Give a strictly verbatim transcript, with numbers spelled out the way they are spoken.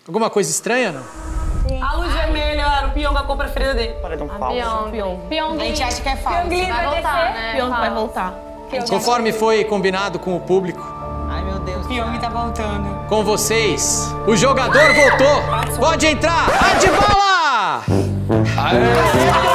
Alguma coisa estranha, não? Sim. A luz vermelha era o Pyong, a cor preferida dele. Paredão falso. Pyong. Pyong. A gente acha que é falso. Pyong vai voltar, né? Pyong vai voltar. Conforme foi combinado com o público. Ai, meu Deus. Pyong tá voltando. Com vocês, o jogador voltou. Pode entrar. Adbala! Aê!